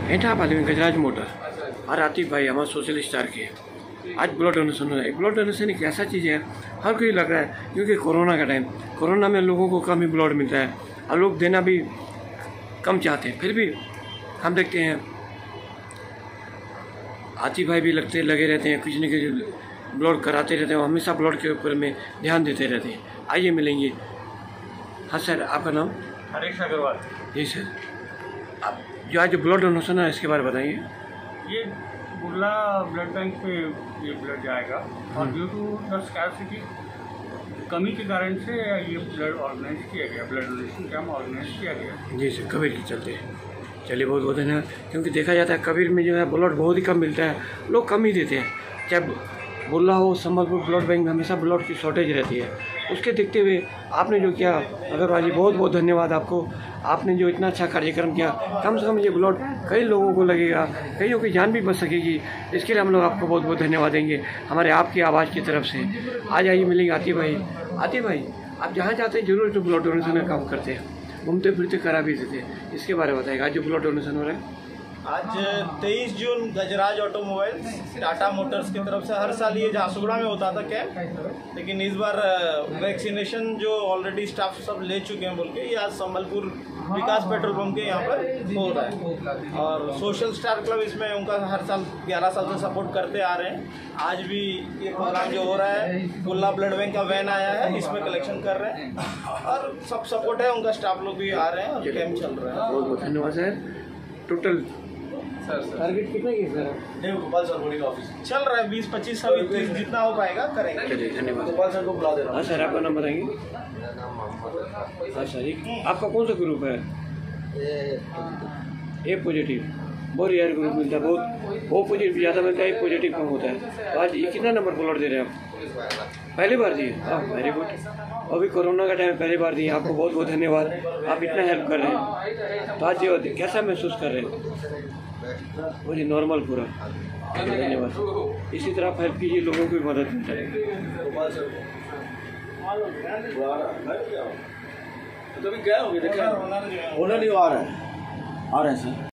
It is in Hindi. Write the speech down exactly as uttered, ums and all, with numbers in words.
एंठा वाले में गजराज मोटर और आतिफ भाई हमारे सोशल स्टार के आज ब्लड डोनेशन हो रहा है। ब्लड डोनेशन एक ऐसा चीज़ है हर कोई लग रहा है, क्योंकि कोरोना का टाइम, कोरोना में लोगों को कम ही ब्लड मिलता है और लोग देना भी कम चाहते हैं। फिर भी हम देखते हैं आतिफ भाई भी लगते लगे रहते हैं, कुछ न कुछ ब्लड कराते रहते हैं, हमेशा ब्लड के ऊपर में ध्यान देते रहते हैं। आइए मिलेंगे। हाँ सर, आपका नाम? हरीश अग्रवाल। जी सर, आप जो आज ब्लड डोनेशन है इसके बारे में बताइए। ये बुर्ला ब्लड बैंक पे ये ब्लड जाएगा और ड्यू टू द स्कैरसिटी, कमी के कारण से ये ब्लड ऑर्गेनाइज किया गया, ब्लड डोनेशन कैंप ऑर्गेनाइज किया गया। जी सर, कबीर के चलते। चलिए बहुत बहुत धन्यवाद। क्योंकि देखा जाता है कबीर में जो है ब्लड बहुत ही कम मिलता है, लोग कम ही देते हैं। चाहे बुर्ला हो, संबलपुर ब्लड बैंक में हमेशा ब्लड की शॉर्टेज रहती है। उसके देखते हुए आपने जो किया, अग्रवाल जी बहुत बहुत धन्यवाद आपको। आपने जो इतना अच्छा कार्यक्रम किया, कम से कम ये ब्लड कई लोगों को लगेगा, कईयों की जान भी बच सकेगी। इसके लिए हम लोग आपको बहुत बहुत धन्यवाद देंगे हमारे आपकी आवाज़ की तरफ से। आज आइए मिलेंगे आतिफ भाई। आतिफ भाई, आप जहाँ जाते हैं जरूर तो ब्लड डोनेशन का काम करते हैं, घूमते फिरते करा भी देते हैं, इसके बारे में बताएगा आज जो ब्लड डोनेशन हो रहा है। आज तेईस जून गजराज ऑटोमोबाइल्स टाटा मोटर्स की तरफ से हर साल ये झारसुगुड़ा में होता था कैंप, लेकिन इस बार वैक्सीनेशन जो ऑलरेडी स्टाफ सब ले चुके हैं बोल के ये आज संबलपुर विकास पेट्रोल पंप के यहाँ पर हो रहा है। और सोशल स्टार क्लब इसमें उनका हर साल ग्यारह साल से सपोर्ट करते आ रहे हैं। आज भी ये प्रोग्राम जो हो रहा है, बुर्ला ब्लड बैंक का वैन आया है, इसमें कलेक्शन कर रहे हैं और सब सपोर्ट है, उनका स्टाफ लोग भी आ रहे हैं और कैंप चल रहा है। बहुत बहुत धन्यवाद सर। टोटल टारगेट कितना है सर? नहीं, गोपाल सर बोर्डिंग ऑफिस चल रहा है, बीस पच्चीस सब जितना हो पाएगा करेंगे। चलिए धन्यवाद। गोपाल सर को बुला दे रहा हूँ। हाँ सर, आपका नाम बताएंगे? हाँ सर, आपका कौन सा ग्रुप है? A positive. बहुत रेयर ग्रुप मिलता है, बहुत ओ पॉजिटिव ज़्यादा मिलता है, ए पॉजिटिव कम होता है। तो आज ये कितना नंबर ब्लड दे रहे हैं आप? पहली बार दिए? हाँ, वेरी गुड। अभी कोरोना का टाइम पहली बार दिए, आपको बहुत बहुत धन्यवाद। आप इतना हेल्प कर रहे हैं, तो आज ये कैसा महसूस कर रहे हैं? मुझे नॉर्मल पूरा। धन्यवाद। इसी तरह आप हेल्प कीजिए, लोगों की मदद मिलता है। तो अभी गए होंगे, देखा ओनर नहीं आ रहा है, आ रहे हैं सर।